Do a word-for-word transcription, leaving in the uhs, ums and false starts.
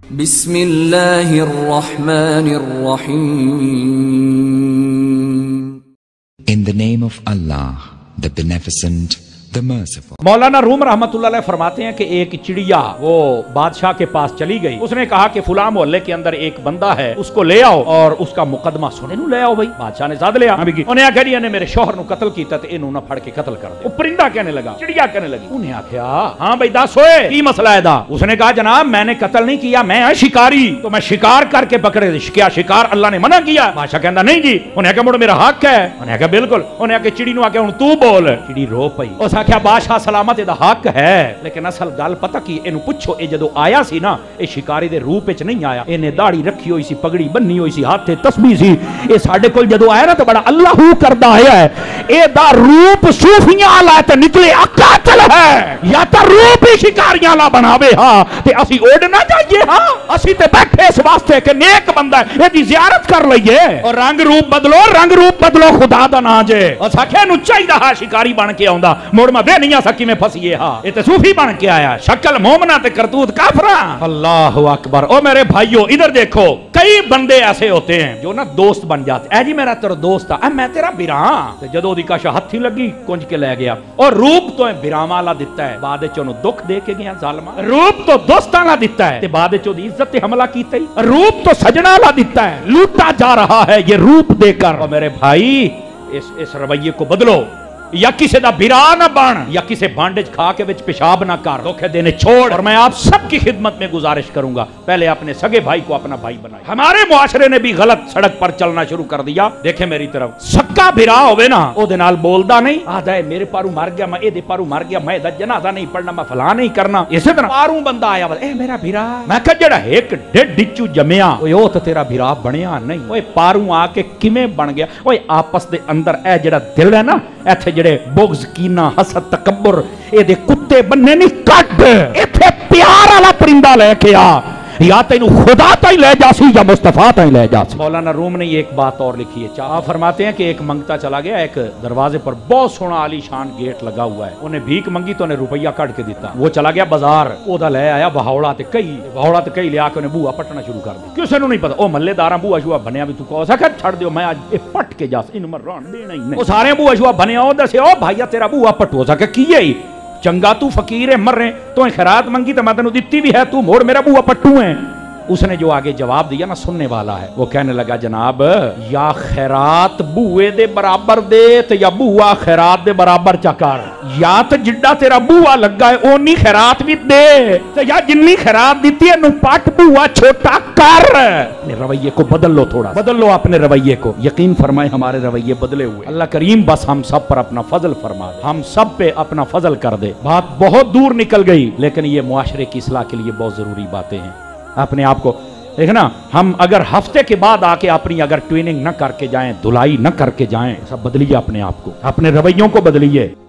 بسم اللہ الرحمن الرحیم. In the name of Allah, the Beneficent, the Merciful. مولانا روم رحمت اللہ علیہ فرماتے ہیں کہ ایک چڑیا وہ بادشاہ کے پاس چلی گئی. اس نے کہا کہ فلاں محلے کے اندر ایک بندہ ہے, اس کو لے آؤ اور اس کا مقدمہ سنے نو لے آؤ. بھائی بادشاہ نے ساتھ لیا. انہیں آخیا جی نے میرے شوہر نو قتل کیتا تے انہوں نہ پھڑ کے قتل کر دے. وہ پرندہ کہنے لگا, چڑیا کہنے لگی. انہیں آخیا ہاں بھائی دس ہوئے کی مسئلہ ہے دا. اس نے کہا جناب میں نے قتل نہیں کیا, میں شکاری, تو میں شکار کر کے پکڑے. کیا شکار اللہ نے منع کیا؟ بادشاہ کہندا نہیں جی. انہیں آخیا مڑ میرا حق ہے. انہیں آخیا بالکل. انہیں آخیا چڑی نو آخیا ہن تو بول. چڑی رو پئی. اس آخیا بادشاہ سلامت دا حق ہے, لیکن اصل گل پتہ کی اینو پوچھو, اے جدو آیا سی نا اے شکاری دے روپ وچ نہیں آیا. اینے داڑھی رکھی ہوئی سی, پگڑی بننی ہوئی سی, ہاتھ تے تسبیح سی. اے ساڈے کول جدو آیا نا تو بڑا اللہ ہو کردا آیا ہے. اے دا روپ صوفیاں والا تے نکلے قاتل ہے, یا تا روپ ہی شکاریاں والا بناوے. ہاں تے اسی اڑنا چاہیے. ہاں اسی تے بیٹھے اس واسطے کہ نیک بندہ ہے, اے دی زیارت کر لئیے. اور رنگ روپ بدلو, رنگ روپ بدلو, خدا دا نا جے. اور ساکھے نو چاہیے ہا شکاری بن کے آوندا, موڑ میں وے نہیں آ سکی میں پھسیے. ہاں یہ تے صوفی بن کے آیا, شکل مومنہ تے کرتوت کافراں. اللہ اکبر. او میرے بھائیو ادھر دیکھو, کئی بندے ایسے ہوتے ہیں جو نا دوست بن جاتے. اے جی میرا تیرا دوست ہے, میں تیرا براں. تے جدو دی کش ہتھی لگی کنج کے لے گیا. اور روپ تو براں والا دتا ہے, بعد وچ اونوں دکھ دے کے گیا ظالما. روپ تو دوستاں والا دتا ہے تے بعد وچ اودی عزت تے حملہ کیتا ہی. روپ تو سجنا والا دتا ہے, لوٹا جا رہا ہے یہ روپ دے کر. او میرے بھائی اس اس رویے کو بدلو, یا کسی دا برا نہ بن, یا کسی بانڈج کھا کے وچ پیشاب نہ کر. دھوکے دینے چھوڑ. اور میں آپ سب کی خدمت میں گزارش کروں گا, پہلے اپنے سگے بھائی کو اپنا بھائی بنائے. ہمارے معاشرے نے بھی غلط سڑک پر چلنا شروع کر دیا. دیکھیں میری طرف, سکا برا ہوئے نا او دے نال بولدا نہیں, آدھا ہے میرے پارو مر گیا, میں اے دے پارو مر گیا, میں دا جنازہ نہیں پڑھنا, میں فلاں نہیں کرنا. اسی طرح پارو بندہ آیا, اے میرا بھرا, میں کہ جڑا ایک ڈڈ ڈچو جمیا اوے او تے تیرا بھرا بنیا نہیں. اوے پارو آ کے کیویں بن گیا؟ اوے آپس دے اندر اے جڑا دل ہے نا, ایتھے جڑے بغض کینہ حسد تکبر اے دے کتے بننے نہیں کٹ. ایتھے پیار والا پرندہ لے کے آ, یا تینو خدا تائیں لے جاسی یا مصطفیٰ تائیں لے جاسی. مولانا روم نے یہ ایک بات اور لکھی ہے. چاہ فرماتے ہیں کہ ایک منگتا چلا گیا, ایک دروازے پر بہت سونا عالی شان گیٹ لگا ہوا ہے. انہیں بھیک منگی تو انہیں روپیہ کٹ کے دیتا. وہ چلا گیا بازار, او دا لے آیا بہاوڑا تے کئی, بہاوڑا تے کئی لے آ کے انہیں بوہا پٹنا شروع کر دی. کسے نو نہیں پتا, او ملے داراں بوہا شوہا بنیا بھی تو کو سکھا چھڑ دیو, میں آج اے پٹ کے جاس انہوں میں ران دینا ہی نہیں. وہ سارے بوہا شوہا بنیا ہو دسے, او بھائیا تیرا بوہا پٹو سکا کیے ہی چنگا, تو فقیر ہے مر رہے, تو خیرات منگی تو میں تینوں دیتی بھی ہے, تو موڑ میرا بوہا پٹو ہیں. اس نے جو آگے جواب دیا نا سننے والا ہے, وہ کہنے لگا جناب یا خیرات بوئے دے برابر دے تو یا بوہا خیرات دے برابر چکر, یا تو جڈا تیرا بوہا لگا ہے اونی خیرات بھی دے, تو یا جنی خیرات دیتی ہے نو پٹ بوہا چھوٹا کر. اپنے رویے کو بدل لو, تھوڑا بدل لو اپنے رویے کو. یقین فرمائے ہمارے رویے بدلے ہوئے. اللہ کریم بس ہم سب پر اپنا فضل فرما, ہم سب پہ اپنا فضل کر دے. بات بہت دور نکل گئی, لیکن یہ معاشرے کی اصلاح کے لیے بہت ضروری باتیں ہیں. اپنے آپ کو دیکھنا, ہم اگر ہفتے کے بعد آ کے اپنی اگر ٹویننگ نہ کر کے جائیں, دھلائی نہ کر کے جائیں, سب بدلیے اپنے آپ کو, اپنے رویوں کو بدلیے.